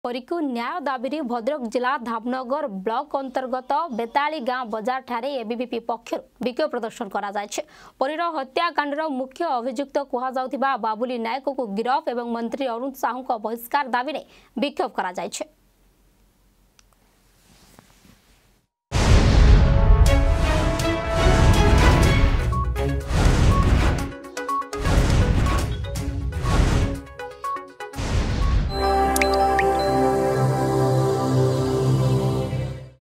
परिकु न्याय दाबी भद्रक जिला धामनगर ब्लॉक अंतर्गत बेताली गांव बजार ठारे एबीवीपी पक्षर विक्षोभ प्रदर्शन करा जायछि। परीर हत्याकांडर मुख्य अभियुक्त कुहाजाउथिबा बाबुली नायक को गिरफ एवं मंत्री अरुण साहू को बहिष्कार दाबी विक्षोभ करा जायछि।